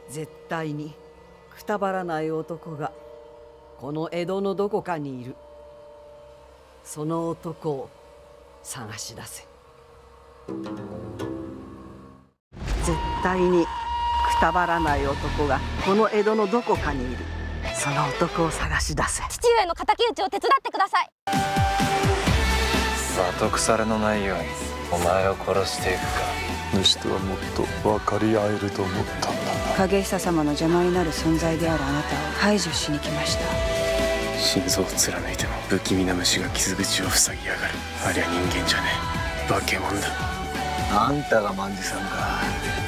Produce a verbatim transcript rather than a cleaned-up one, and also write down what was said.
絶対にくたばらない男がこの江戸のどこかにいる。その男を探し出せ。絶対にくたばらない男がこの江戸のどこかにいる。その男を探し出せ。 父上の敵討ちを手伝ってください。 後腐れのないようにお前を殺していくか。 主とはもっと分かり合えると思ったんだな。 影久様の邪魔になる存在であるあなたを排除しに来ました。 心臓を貫いても不気味な虫が傷口を塞ぎやがる。ありゃ人間じゃねえ、化け物だ。 あんたが万次さんか。